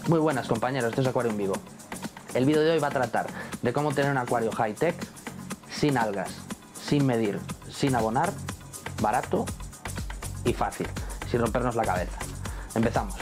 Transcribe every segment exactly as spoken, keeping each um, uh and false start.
Muy buenas compañeros, esto es Acuarium Vivo. El vídeo de hoy va a tratar de cómo tener un acuario high-tech, sin algas, sin medir, sin abonar, barato y fácil, sin rompernos la cabeza. Empezamos.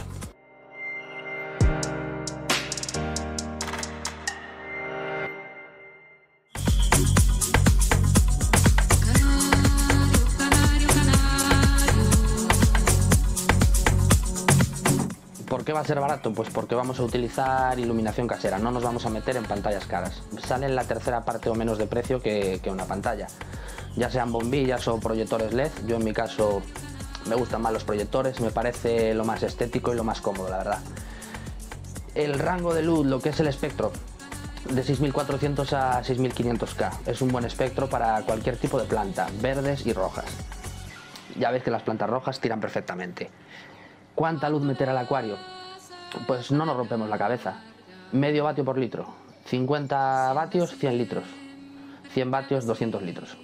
¿Por qué va a ser barato? Pues porque vamos a utilizar iluminación casera, no nos vamos a meter en pantallas caras. Sale en la tercera parte o menos de precio que, que una pantalla. Ya sean bombillas o proyectores L E D, yo en mi caso me gustan más los proyectores, me parece lo más estético y lo más cómodo, la verdad. El rango de luz, lo que es el espectro, de seis mil cuatrocientos a seis mil quinientos K, es un buen espectro para cualquier tipo de planta, verdes y rojas. Ya veis que las plantas rojas tiran perfectamente. ¿Cuánta luz meter al acuario? Pues no nos rompemos la cabeza. Medio vatio por litro. cincuenta vatios, cien litros. cien vatios, doscientos litros.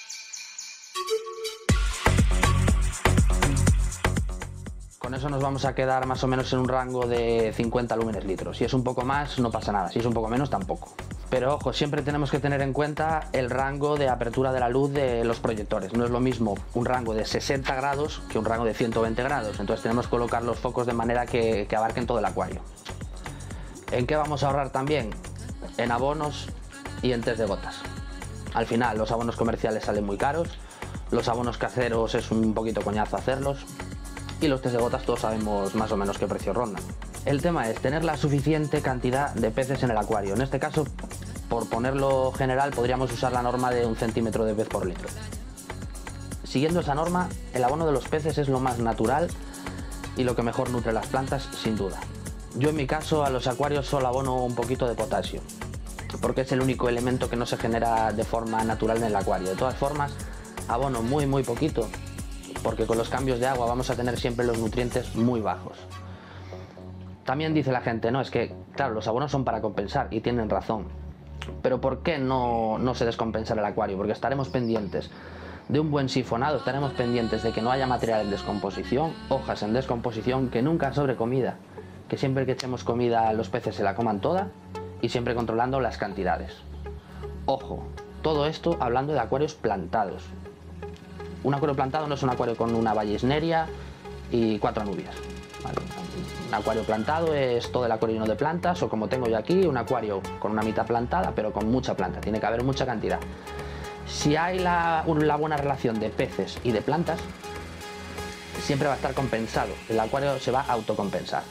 Con eso nos vamos a quedar más o menos en un rango de cincuenta lúmenes litros. Si es un poco más, no pasa nada. Si es un poco menos, tampoco. Pero ojo, siempre tenemos que tener en cuenta el rango de apertura de la luz de los proyectores. No es lo mismo un rango de sesenta grados que un rango de ciento veinte grados. Entonces tenemos que colocar los focos de manera que, que abarquen todo el acuario. ¿En qué vamos a ahorrar también? En abonos y en test de gotas. Al final los abonos comerciales salen muy caros, los abonos caseros es un poquito coñazo hacerlos y los test de gotas todos sabemos más o menos qué precio rondan. El tema es tener la suficiente cantidad de peces en el acuario. En este caso, por ponerlo general, podríamos usar la norma de un centímetro de pez por litro. Siguiendo esa norma, el abono de los peces es lo más natural y lo que mejor nutre las plantas, sin duda. Yo en mi caso a los acuarios solo abono un poquito de potasio, porque es el único elemento que no se genera de forma natural en el acuario. De todas formas, abono muy muy poquito, porque con los cambios de agua vamos a tener siempre los nutrientes muy bajos. También dice la gente, no, es que, claro, los abonos son para compensar, y tienen razón. Pero ¿por qué no, no se descompensa el acuario? Porque estaremos pendientes de un buen sifonado, estaremos pendientes de que no haya material en descomposición, hojas en descomposición, que nunca sobre comida, que siempre que echemos comida los peces se la coman toda, y siempre controlando las cantidades. Ojo, todo esto hablando de acuarios plantados. Un acuario plantado no es un acuario con una vallisneria y cuatro anubias, ¿vale? Un acuario plantado es todo el acuario lleno de plantas, o como tengo yo aquí, un acuario con una mitad plantada pero con mucha planta, tiene que haber mucha cantidad. Si hay la, la buena relación de peces y de plantas, siempre va a estar compensado, el acuario se va a autocompensar.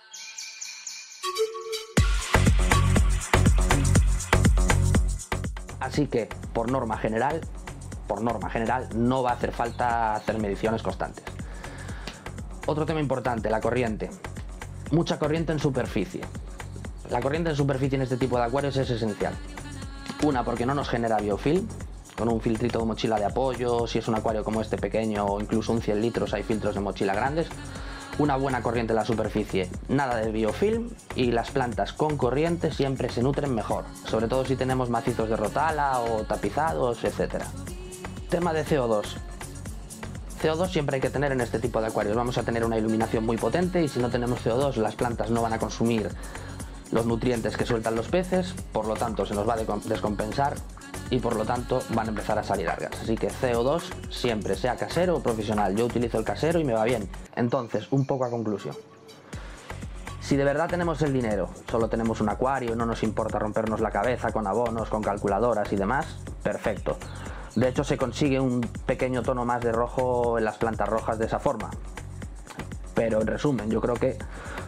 Así que, por norma general, por norma general, no va a hacer falta hacer mediciones constantes. Otro tema importante, la corriente. Mucha corriente en superficie. La corriente en superficie en este tipo de acuarios es esencial. Una, porque no nos genera biofilm, con un filtrito de mochila de apoyo, si es un acuario como este pequeño o incluso un cien litros hay filtros de mochila grandes. Una buena corriente en la superficie, nada de biofilm, y las plantas con corriente siempre se nutren mejor, sobre todo si tenemos macizos de rotala o tapizados, etcétera. Tema de C O dos. C O dos siempre hay que tener en este tipo de acuarios. Vamos a tener una iluminación muy potente y si no tenemos C O dos las plantas no van a consumir los nutrientes que sueltan los peces, por lo tanto se nos va a descompensar y por lo tanto van a empezar a salir algas. Así que C O dos siempre, sea casero o profesional. Yo utilizo el casero y me va bien. Entonces, un poco a conclusión. Si de verdad tenemos el dinero, solo tenemos un acuario, no nos importa rompernos la cabeza con abonos, con calculadoras y demás, perfecto. De hecho, se consigue un pequeño tono más de rojo en las plantas rojas de esa forma. Pero en resumen, yo creo que...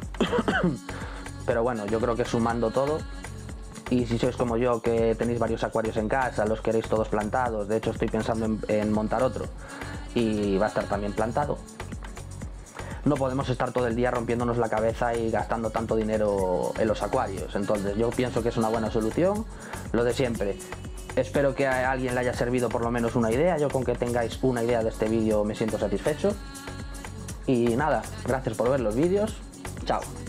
Pero bueno, yo creo que sumando todo, y si sois como yo que tenéis varios acuarios en casa, los queréis todos plantados, de hecho estoy pensando en, en montar otro y va a estar también plantado, no podemos estar todo el día rompiéndonos la cabeza y gastando tanto dinero en los acuarios. Entonces yo pienso que es una buena solución, lo de siempre. Espero que a alguien le haya servido por lo menos una idea. Yo con que tengáis una idea de este vídeo me siento satisfecho. Y nada, gracias por ver los vídeos. Chao.